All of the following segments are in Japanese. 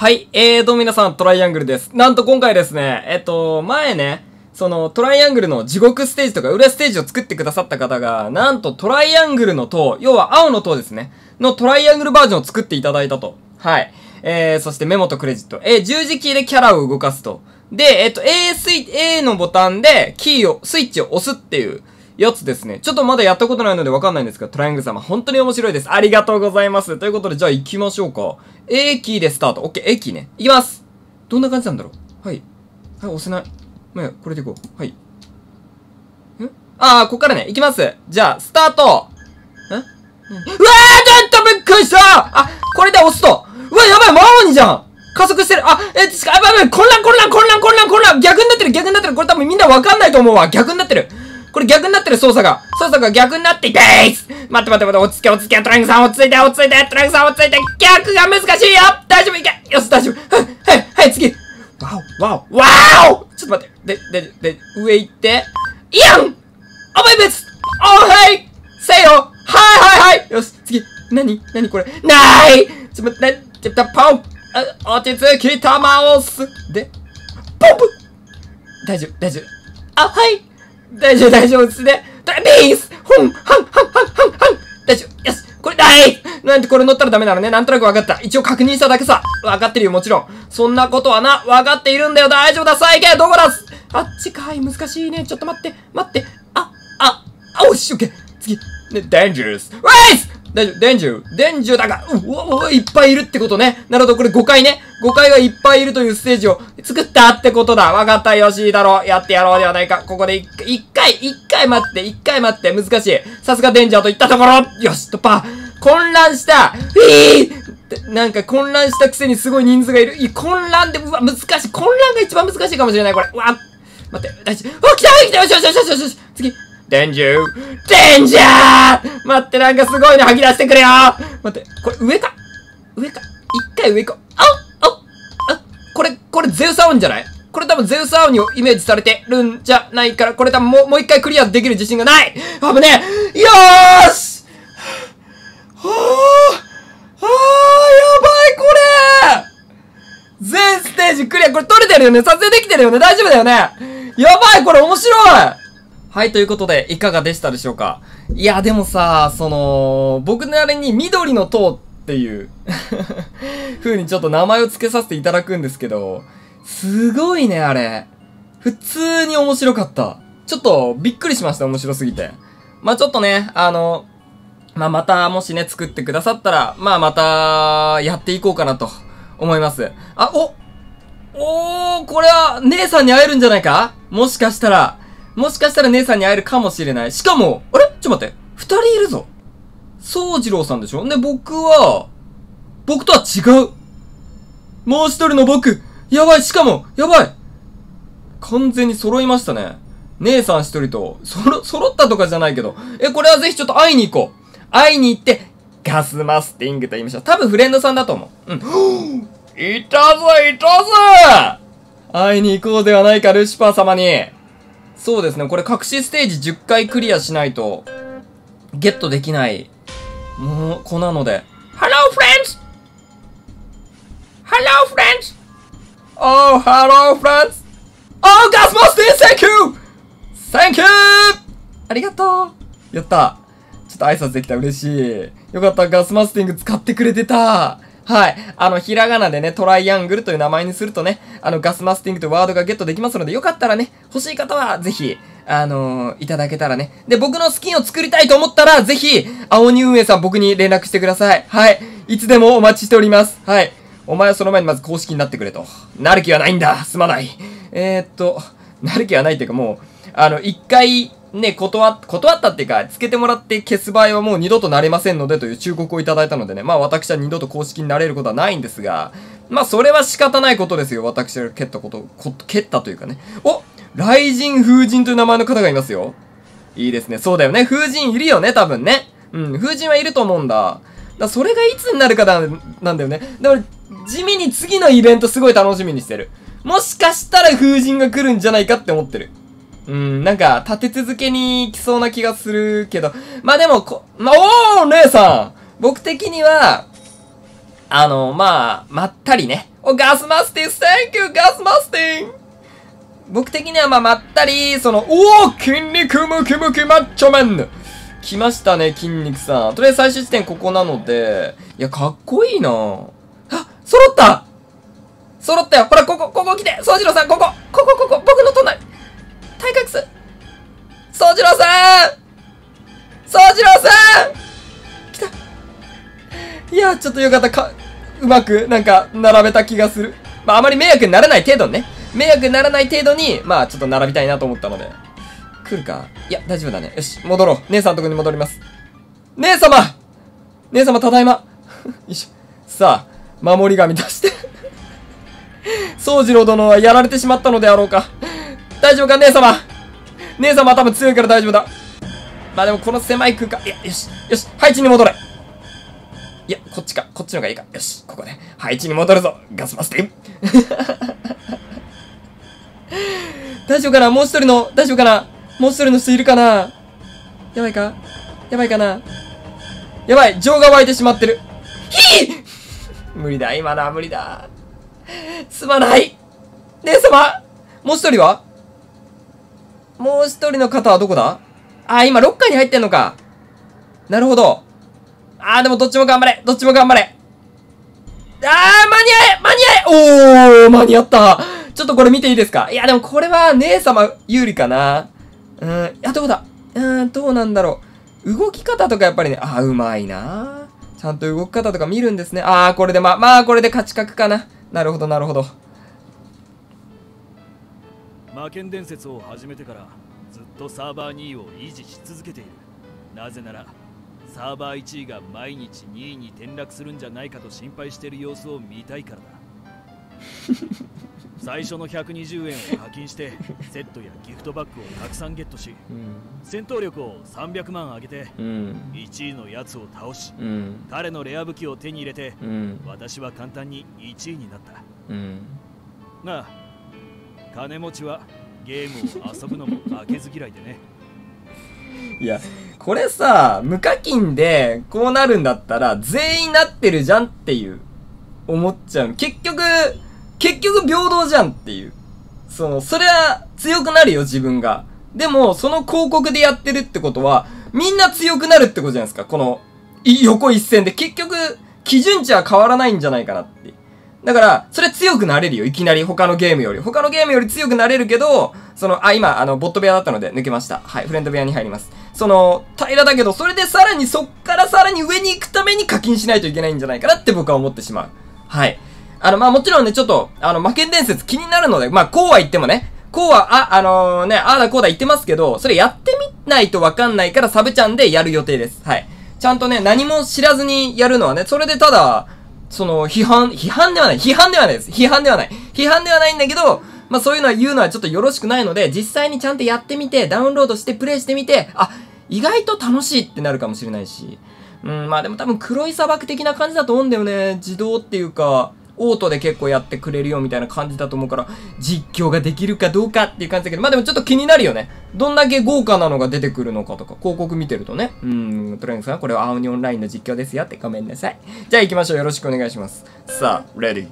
はい、どうも皆さん、トライアングルです。なんと今回ですね、前ね、そのトライアングルの地獄ステージとか裏ステージを作ってくださった方が、なんとトライアングルの塔、要は青の塔ですね、のトライアングルバージョンを作っていただいたと。はい。そしてメモとクレジット。十字キーでキャラを動かすと。で、A のボタンでスイッチを押すっていうやつですね。ちょっとまだやったことないのでわかんないんですが、トライアングル様本当に面白いです。ありがとうございます。ということで、じゃあ行きましょうか。A キーでスタート。OK、A キーね。行きます。どんな感じなんだろう。はい。はい、押せない。まあ、これでいこう。はい。ここからね、行きます。じゃあ、スタート。うわー、ちょっとびっくりした。これで押すと。うわ、やばい、魔王にじゃん。加速してる。やばい、混乱。逆になってる。これ多分みんなわかんないと思うわ。逆になってる。これ逆になってる、操作が逆になっていてーす。待って、落ち着け、トライアングルさん落ち着いて、トライアングルさん落ち着いて、逆が難しいよ。大丈夫、いけ。よし、大丈夫。はい、次。わおちょっと待って。で、上行って、イヤン別はいせよはい。よし、次。何これないちょっと待って、ポン落ち着き、玉を押す。で、ポンプ大丈夫。はい大丈夫ですね。ビース大丈夫。よし。これ、なんでこれ乗ったらダメなのね。なんとなく分かった。一応確認しただけさ。分かってるよ、もちろん。そんなことはな、分かっているんだよ。大丈夫だ。さあ行け。どこだあっちかい。難しいね。ちょっと待って。おし、オッケー。次。ね、デンジャラス。大丈夫。デンジャーだが、いっぱいいるってことね。なるほど、これ5回ね。5回がいっぱいいるというステージを作ったってことだ。わかった、よしだろう。やってやろうではないか。ここで一回待って。難しい。さすがデンジャーといったところ。よし、突破。混乱した。なんか混乱したくせにすごい人数がいる。混乱で、難しい。混乱が一番難しいかもしれない、これ。待って、大丈夫。来たよし。次。デンジャー待って、なんかすごいの吐き出してくれよ待って、これ上か一回上行こう。これゼウスアオンじゃない？これ多分ゼウスアオンにイメージされてるんじゃないから、これ多分もう一回クリアできる自信がない。危ねえ。よーしやばいこれ全ステージクリア。これ撮れてるよね。撮影できてるよね。大丈夫だよね。やばいこれ面白い。はい、ということで、いかがでしたでしょうか？いや、でもさ、僕なりに緑の塔っていう風にちょっと名前を付けさせていただくんですけど、すごいね、あれ。普通に面白かった。ちょっと、びっくりしました、面白すぎて。ちょっとね、また、もしね、作ってくださったら、また、やっていこうかなと、思います。これは、姉さんに会えるんじゃないか？もしかしたら姉さんに会えるかもしれない。しかも、ちょっと待って。2人いるぞ。宗次郎さんでしょ？で、僕とは違う。もう一人の僕。やばい、しかも、やばい。完全に揃いましたね。姉さん一人と、揃ったとかじゃないけど。これはぜひちょっと会いに行こう。会いに行って、ガスマスティングと言いましょう。多分フレンドさんだと思う。いたぞ会いに行こうではないか、ルシファー様に。そうですね。これ隠しステージ10回クリアしないと、ゲットできない、子なので。Hello friends! Oh, hello friends! Oh, Gas Master, thank you! ありがとう。やった。ちょっと挨拶できた。嬉しい。よかった。ガスマスティング使ってくれてた。はい。ひらがなでね、トライアングルという名前にするとね、ガスマスティングというワードがゲットできますので、よかったらね、欲しい方は、ぜひ、いただけたらね。で、僕のスキンを作りたいと思ったら、ぜひ、青鬼運営さん僕に連絡してください。はい。いつでもお待ちしております。はい。お前はその前にまず公式になってくれと。なる気はないんだ。すまない。なる気はないっていうかもう、一回、ね、断ったっていうか、つけてもらって消す場合はもう二度となれませんのでという忠告をいただいたのでね、私は二度と公式になれることはないんですが、それは仕方ないことですよ。私が蹴ったというかね。雷神風神という名前の方がいますよ。いいですね。そうだよね。風神いるよね、多分ね。風神はいると思うんだ。それがいつになるかなんだよね。だから、地味に次のイベントすごい楽しみにしてる。もしかしたら風神が来るんじゃないかって思ってる。なんか、立て続けに来そうな気がするけど。でも、姉さん僕的には、 まったりね。ガスマスティン Thank you ガスマスティン僕的にはまったり、筋肉ムキムキマッチョメン来ましたね、筋肉さん。とりあえず最終地点ここなので、いや、かっこいいなぁ。あ、揃ったよ。ほら、ここ来て。宗次郎さん、ここ、僕の隣。体格数。宗次郎さん来た。いや、ちょっとよかった。うまく、並べた気がする。あまり迷惑にならない程度にね。迷惑にならない程度に、ちょっと並びたいなと思ったので。来るか？いや、大丈夫だね。よし、戻ろう。姉さんのとこに戻ります。姉様、ただいま。よいしょ。さあ、守り神出して。宗次郎殿はやられてしまったのであろうか。大丈夫か、姉様は多分強いから大丈夫だ。でもこの狭い空間、いや、よし、配置に戻れ。いや、こっちの方がいいか。よし、ここで、配置に戻るぞ。ガスマスティン。大丈夫かなもう一人の人いるかなやばいかなやばい、情が湧いてしまってる。無理だ、今のは無理だ。すまない。姉様もう一人の方はどこだ？今ロッカーに入ってんのか。なるほど。でもどっちも頑張れ。間に合え間に合った。ちょっとこれ見ていいですか？いや、でもこれは姉様有利かな。どうだ？どうなんだろう。動き方とかやっぱりね、うまいな。ちゃんと動き方とか見るんですね。これでこれで勝ち確かな。なるほど。 魔剣伝説を始めてからずっとサーバー2位を維持し続けている。なぜならサーバー1位が毎日2位に転落するんじゃないかと心配している様子を見たいからだ。最初の120円を課金してセットやギフトバッグをたくさんゲットし、戦闘力を300万上げて、1位のやつを倒し、彼のレア武器を手に入れて、私は簡単に1位になった。が金持ちはゲームを遊ぶのも負けず嫌いでね。 いや、これさ、無課金でこうなるんだったら全員なってるじゃんっていう思っちゃう。結局平等じゃんっていう。それは強くなるよ、自分が。でも、その広告でやってるってことは、みんな強くなるってことじゃないですか。この、横一線で。結局、基準値は変わらないんじゃないかなって。だから、それ強くなれるよ。いきなり他のゲームより強くなれるけど、今、ボット部屋だったので抜けました。はい、フレンド部屋に入ります。平らだけど、それでさらにそっからさらに上に行くために課金しないといけないんじゃないかなって僕は思ってしまう。はい。もちろんね、ちょっと、魔剣伝説気になるので、こうは言ってもね、こうは、あだこうだ言ってますけど、それやってみないとわかんないからサブチャンでやる予定です。はい。ちゃんとね、何も知らずにやるのはね、それでただ、批判ではないです。批判ではないんだけど、そういうのは言うのはちょっとよろしくないので、実際にちゃんとやってみて、ダウンロードしてプレイしてみて、意外と楽しいってなるかもしれないし。でも多分黒い砂漠的な感じだと思うんだよね。自動っていうか、オートで結構やってくれるよみたいな感じだと思うから、実況ができるかどうかっていう感じだけど、でもちょっと気になるよね。どんだけ豪華なのが出てくるのかとか、広告見てるとね。トレンクさん、これは青鬼オンラインの実況ですよってごめんなさい。じゃあ行きましょう。よろしくお願いします。さあ、レディ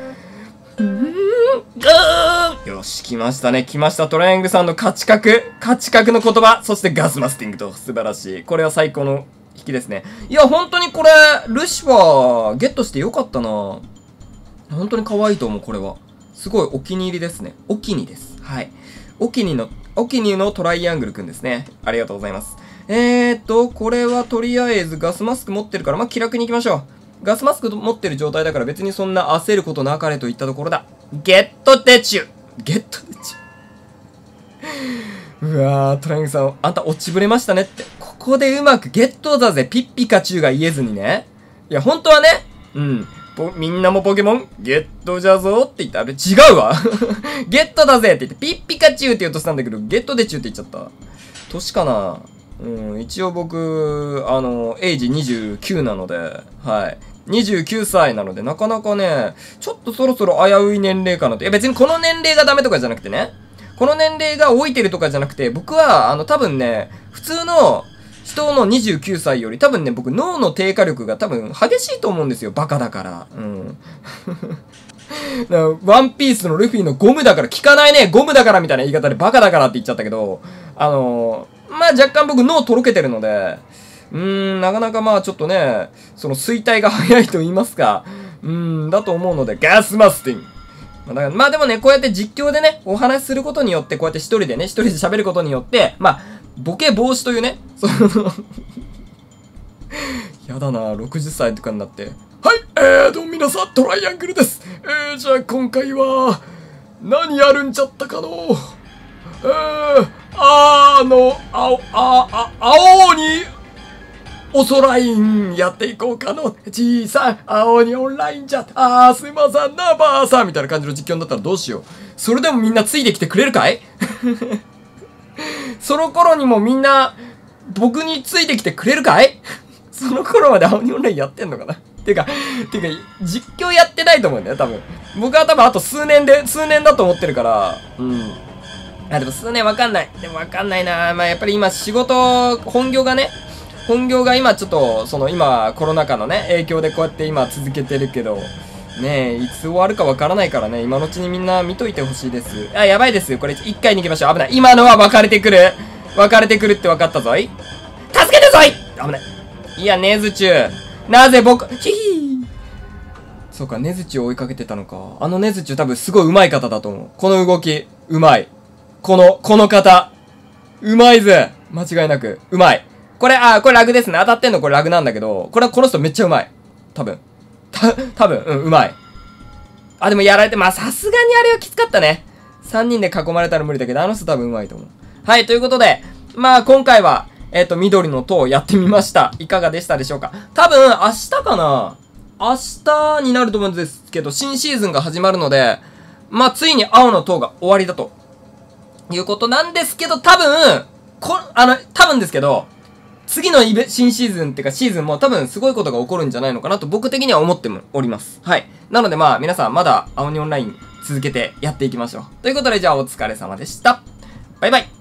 ー。よし、来ましたね。トレングさんの価値格の言葉、そしてガスマスティングと素晴らしい。これは最高の引きですね。いや、本当にこれ、ルシファーゲットしてよかったな。本当に可愛いと思う、これは。すごいお気に入りですね。お気にです。はい。お気にのトライアングルくんですね。ありがとうございます。これはとりあえずガスマスク持ってるから、気楽に行きましょう。ガスマスク持ってる状態だから別にそんな焦ることなかれといったところだ。ゲットデチュうわー、トライアングルさん、あんた落ちぶれましたねって。ここでうまくゲットだぜ、ピッピカチュウが言えずにね。いや、本当はね、みんなもポケモンゲットじゃぞって言った。あれ違うわゲットだぜって言って、ピッピカチュウって言おうとしたんだけど、ゲットデチュウって言っちゃった。年かな。一応僕、エイジ29なので、はい。29歳なので、なかなかね、ちょっとそろそろ危うい年齢かなって。いや別にこの年齢がダメとかじゃなくてね。この年齢が老いてるとかじゃなくて、僕は、多分ね、普通の、 人の29歳より多分ね、僕脳の低下力が多分激しいと思うんですよ。バカだから。うん。ワンピースのルフィのゴムだから効かないね。ゴムだからみたいな言い方でバカだからって言っちゃったけど、まあ若干僕脳とろけてるので、なかなかまあちょっとね、その衰退が早いと言いますか、だと思うので、ガスマスティン。まあでもね、こうやって実況でね、お話しすることによって、こうやって一人で喋ることによって、まあ、ボケ防止というね、やだな、60歳とかになって。はい、皆さん、トライアングルです。じゃあ今回は、何やるんちゃったかの青に、おそラインやっていこうかの。小さい青にオンラインじゃ。すいませんな、ばあさんみたいな感じの実況になったらどうしよう。それでもみんなついてきてくれるかいその頃にもみんな、僕についてきてくれるかいその頃まで青にオンラインやってんのかなてか、実況やってないと思うんだよ、多分。僕は多分あと数年だと思ってるから、でも数年わかんない。でもわかんないな。まあやっぱり今仕事、本業が今ちょっと、今コロナ禍のね、影響でこうやって今続けてるけど、ねえ、いつ終わるかわからないからね、今のうちにみんな見といてほしいです。やばいですよ。これ一回に行きましょう。危ない。今のは分かれてくるって分かったぞい。助けてぞい危ない。いや、ネズチュなぜ僕、ヒヒー。そうか、ネズチュを追いかけてたのか。あのネズチュ多分すごい上手い方だと思う。この動き、うまい。この方、うまいぜ。間違いなく、うまい。これラグですね。当たってんのこれラグなんだけど、この人めっちゃうまい。多分、うまい。でもやられて、まあさすがにあれはきつかったね。3人で囲まれたら無理だけど、あの人多分うまいと思う。はい、ということで、まあ今回は、緑の塔をやってみました。いかがでしたでしょうか。多分、明日かな？明日になると思うんですけど、新シーズンが始まるので、まあついに青の塔が終わりだと。いうことなんですけど、多分ですけど、次の新シーズンっていうかシーズンも多分すごいことが起こるんじゃないのかなと僕的には思っております。はい。なのでまあ皆さんまだ青にオンライン続けてやっていきましょう。ということでじゃあお疲れ様でした。バイバイ。